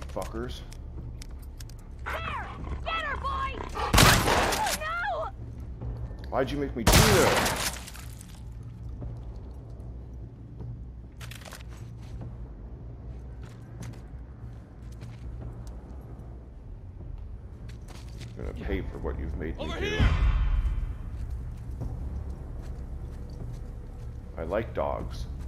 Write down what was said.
fuckers. There! Get her, boy! Oh, no! Why'd you make me do that? I'm gonna pay for what you've made me do. I like dogs.